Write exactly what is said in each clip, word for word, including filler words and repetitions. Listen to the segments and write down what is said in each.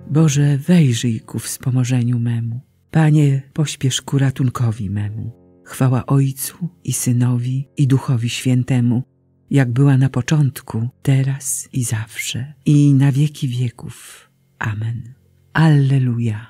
Boże, wejrzyj ku wspomożeniu memu. Panie, pośpiesz ku ratunkowi memu. Chwała Ojcu i Synowi i Duchowi Świętemu, jak była na początku, teraz i zawsze, i na wieki wieków. Amen. Alleluja.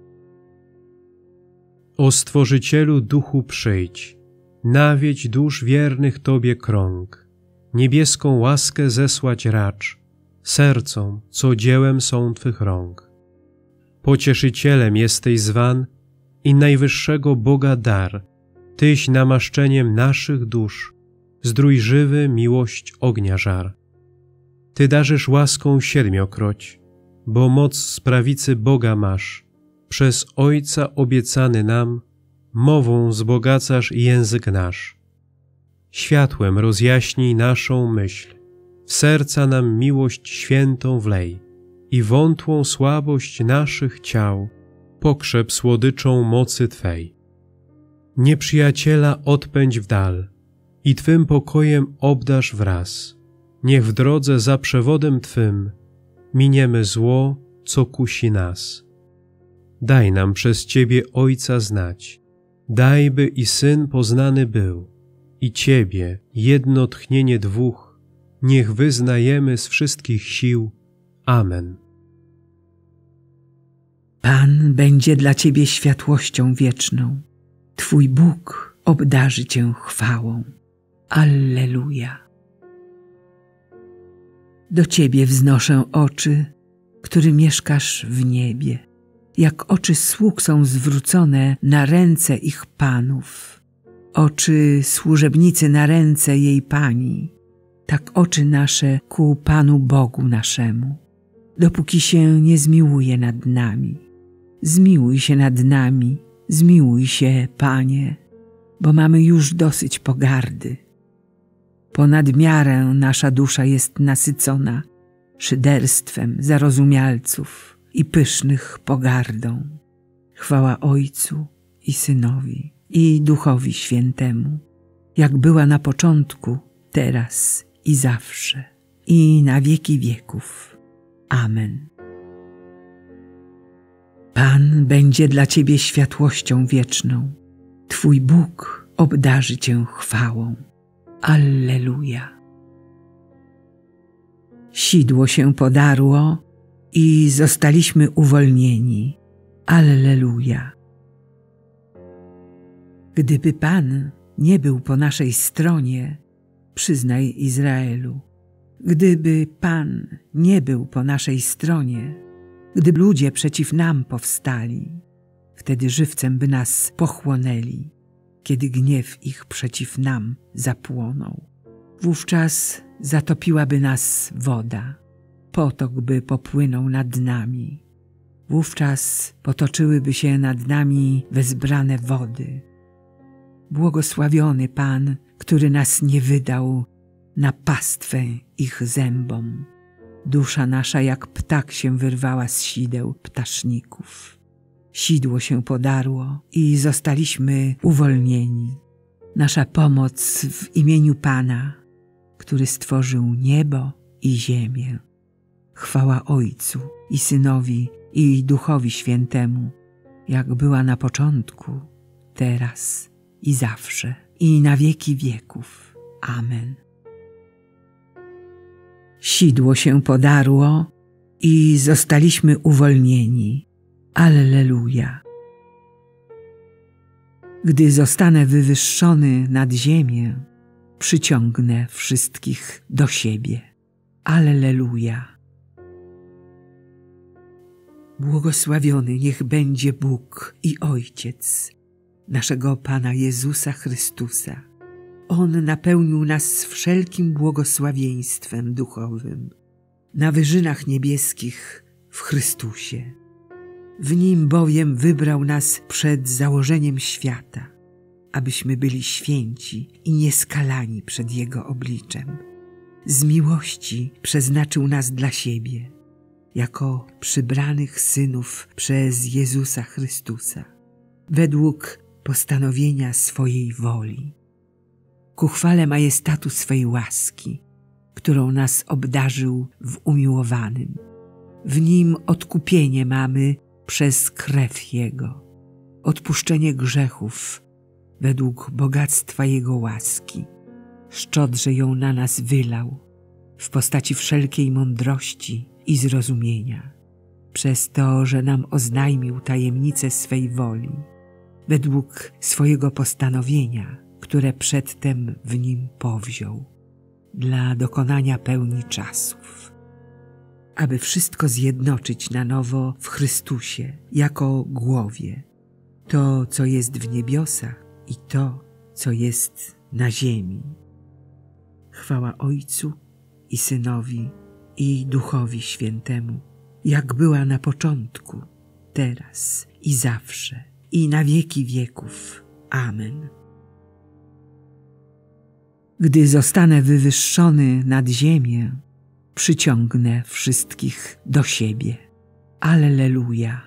O Stworzycielu Duchu przyjdź, nawiedź dusz wiernych Tobie krąg, niebieską łaskę zesłać racz, sercom, co dziełem są Twych rąk. Pocieszycielem jesteś zwan i najwyższego Boga dar, Tyś namaszczeniem naszych dusz, zdrój żywy miłość ognia żar. Ty darzysz łaską siedmiokroć, bo moc z prawicy Boga masz, przez Ojca obiecany nam, mową wzbogacasz język nasz. Światłem rozjaśnij naszą myśl, w serca nam miłość świętą wlej i wątłą słabość naszych ciał pokrzep słodyczą mocy Twej. Nieprzyjaciela odpędź w dal i Twym pokojem obdarz wraz. Niech w drodze za przewodem Twym miniemy zło, co kusi nas. Daj nam przez Ciebie Ojca znać, daj, by i Syn poznany był, i Ciebie, jedno tchnienie dwóch, niech wyznajemy z wszystkich sił. Amen. Pan będzie dla Ciebie światłością wieczną. Twój Bóg obdarzy Cię chwałą. Alleluja. Do Ciebie wznoszę oczy, który mieszkasz w niebie. Jak oczy sług są zwrócone na ręce ich panów, oczy służebnicy na ręce jej pani, tak oczy nasze ku Panu Bogu naszemu, dopóki się nie zmiłuje nad nami. Zmiłuj się nad nami, zmiłuj się, Panie, bo mamy już dosyć pogardy. Ponad miarę nasza dusza jest nasycona szyderstwem zarozumialców i pysznych pogardą. Chwała Ojcu i Synowi i Duchowi Świętemu, jak była na początku, teraz i zawsze, i na wieki wieków. Amen. Pan będzie dla Ciebie światłością wieczną. Twój Bóg obdarzy Cię chwałą. Alleluja. Sidło się podarło i zostaliśmy uwolnieni. Alleluja. Gdyby Pan nie był po naszej stronie, przyznaj Izraelu, gdyby Pan nie był po naszej stronie, gdy ludzie przeciw nam powstali, wtedy żywcem by nas pochłonęli, kiedy gniew ich przeciw nam zapłonął. Wówczas zatopiłaby nas woda, potok by popłynął nad nami. Wówczas potoczyłyby się nad nami wezbrane wody. Błogosławiony Pan, który nas nie wydał na pastwę ich zębom. Dusza nasza jak ptak się wyrwała z sideł ptaszników. Sidło się podarło i zostaliśmy uwolnieni. Nasza pomoc w imieniu Pana, który stworzył niebo i ziemię. Chwała Ojcu i Synowi i Duchowi Świętemu, jak była na początku, teraz i zawsze, i na wieki wieków. Amen. Sidło się podarło i zostaliśmy uwolnieni. Alleluja. Gdy zostanę wywyższony nad ziemię, przyciągnę wszystkich do siebie. Alleluja. Błogosławiony niech będzie Bóg i Ojciec naszego Pana Jezusa Chrystusa. On napełnił nas wszelkim błogosławieństwem duchowym na wyżynach niebieskich w Chrystusie. W Nim bowiem wybrał nas przed założeniem świata, abyśmy byli święci i nieskalani przed Jego obliczem. Z miłości przeznaczył nas dla siebie, jako przybranych synów przez Jezusa Chrystusa, według postanowienia swojej woli, ku chwale majestatu swej łaski, którą nas obdarzył w umiłowanym, W Nim odkupienie mamy przez krew Jego, odpuszczenie grzechów według bogactwa Jego łaski. Szczodrze ją na nas wylał w postaci wszelkiej mądrości i zrozumienia, przez to, że nam oznajmił tajemnicę swej woli, według swojego postanowienia, które przedtem w Nim powziął, dla dokonania pełni czasów, aby wszystko zjednoczyć na nowo w Chrystusie jako głowie, to, co jest w niebiosach i to, co jest na ziemi. Chwała Ojcu i Synowi i Duchowi Świętemu, jak była na początku, teraz i zawsze, i na wieki wieków. Amen. Gdy zostanę wywyższony nad ziemię, przyciągnę wszystkich do siebie. Alleluja.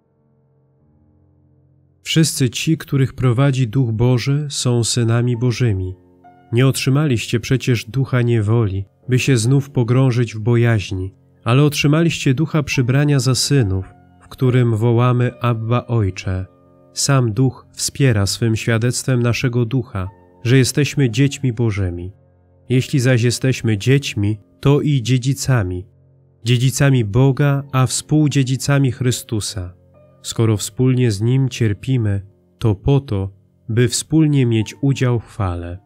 Wszyscy ci, których prowadzi Duch Boży, są synami Bożymi. Nie otrzymaliście przecież ducha niewoli, by się znów pogrążyć w bojaźni, ale otrzymaliście ducha przybrania za synów, w którym wołamy Abba Ojcze. Sam Duch wspiera swym świadectwem naszego ducha, że jesteśmy dziećmi Bożymi. Jeśli zaś jesteśmy dziećmi, to i dziedzicami, dziedzicami Boga, a współdziedzicami Chrystusa. Skoro wspólnie z Nim cierpimy, to po to, by wspólnie mieć udział w chwale.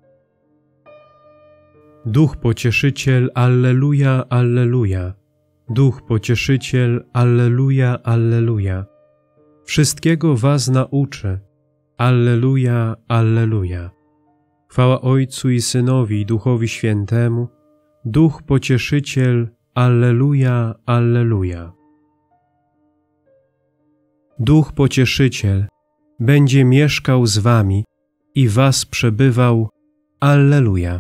Duch Pocieszyciel, Alleluja, Alleluja. Duch Pocieszyciel, Alleluja, Alleluja. Wszystkiego was nauczy. Alleluja, Alleluja. Chwała Ojcu i Synowi i Duchowi Świętemu. Duch Pocieszyciel, Alleluja, Alleluja. Duch Pocieszyciel będzie mieszkał z wami i was przebywał. Alleluja.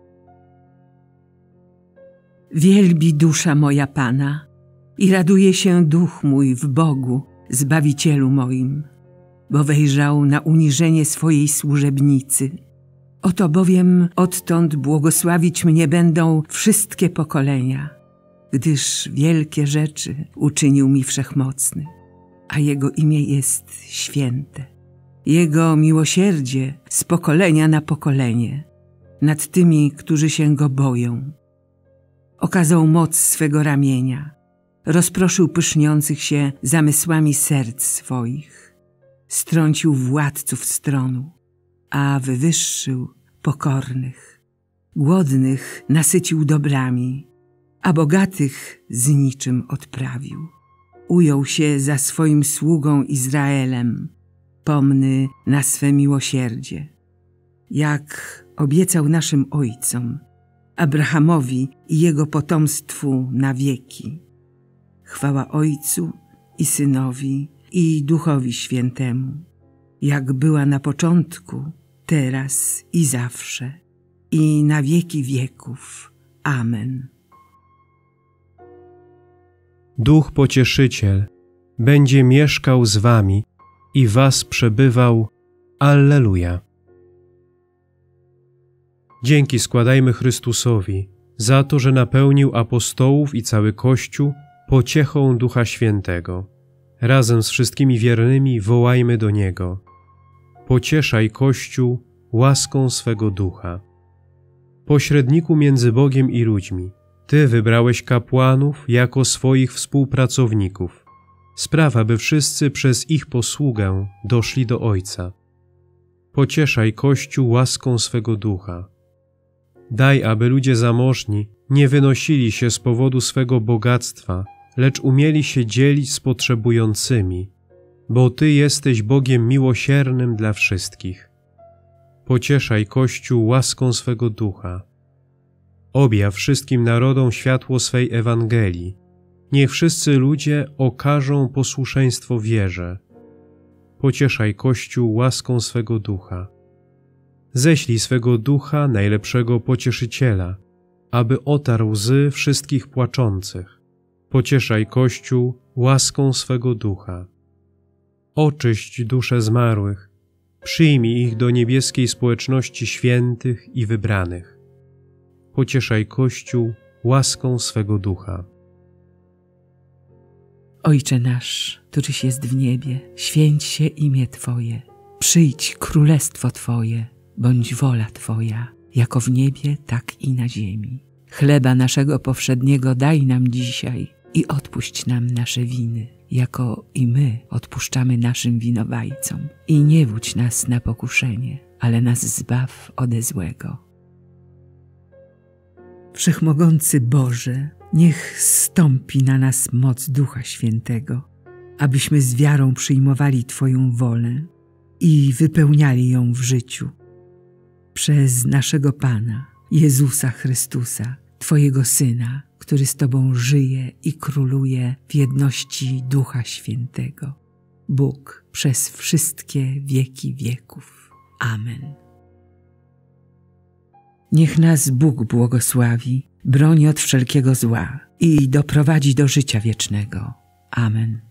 Wielbi dusza moja Pana i raduje się duch mój w Bogu, Zbawicielu moim, bo wejrzał na uniżenie swojej służebnicy. Oto bowiem odtąd błogosławić mnie będą wszystkie pokolenia, gdyż wielkie rzeczy uczynił mi Wszechmocny, a Jego imię jest święte. Jego miłosierdzie z pokolenia na pokolenie nad tymi, którzy się Go boją. Okazał moc swego ramienia, rozproszył pyszniących się zamysłami serc swoich, strącił władców stronu, a wywyższył pokornych. Głodnych nasycił dobrami, a bogatych z niczym odprawił. Ujął się za swoim sługą Izraelem, pomny na swe miłosierdzie, jak obiecał naszym ojcom, Abrahamowi i jego potomstwu na wieki. Chwała Ojcu i Synowi i Duchowi Świętemu, jak była na początku, teraz i zawsze, i na wieki wieków. Amen. Duch Pocieszyciel będzie mieszkał z wami i was przebywał. Alleluja. Dzięki składajmy Chrystusowi za to, że napełnił apostołów i cały Kościół pociechą Ducha Świętego. Razem z wszystkimi wiernymi wołajmy do Niego. Pocieszaj Kościół łaską swego Ducha. Pośredniku między Bogiem i ludźmi, Ty wybrałeś kapłanów jako swoich współpracowników. Spraw, aby wszyscy przez ich posługę doszli do Ojca. Pocieszaj Kościół łaską swego Ducha. Daj, aby ludzie zamożni nie wynosili się z powodu swego bogactwa, lecz umieli się dzielić z potrzebującymi, bo Ty jesteś Bogiem miłosiernym dla wszystkich. Pocieszaj Kościół łaską swego Ducha. Objaw wszystkim narodom światło swej Ewangelii. Niech wszyscy ludzie okażą posłuszeństwo wierze. Pocieszaj Kościół łaską swego Ducha. Ześlij swego Ducha, najlepszego Pocieszyciela, aby otarł łzy wszystkich płaczących. Pocieszaj Kościół łaską swego Ducha. Oczyść dusze zmarłych, przyjmij ich do niebieskiej społeczności świętych i wybranych. Pocieszaj Kościół łaską swego Ducha. Ojcze nasz, któryś jest w niebie, święć się imię Twoje. Przyjdź królestwo Twoje, bądź wola Twoja, jako w niebie, tak i na ziemi. Chleba naszego powszedniego daj nam dzisiaj i odpuść nam nasze winy, jako i my odpuszczamy naszym winowajcom. I nie wódź nas na pokuszenie, ale nas zbaw ode złego. Wszechmogący Boże, niech zstąpi na nas moc Ducha Świętego, abyśmy z wiarą przyjmowali Twoją wolę i wypełniali ją w życiu. Przez naszego Pana, Jezusa Chrystusa, Twojego Syna, który z Tobą żyje i króluje w jedności Ducha Świętego. Bóg przez wszystkie wieki wieków. Amen. Niech nas Bóg błogosławi, broni od wszelkiego zła i doprowadzi do życia wiecznego. Amen.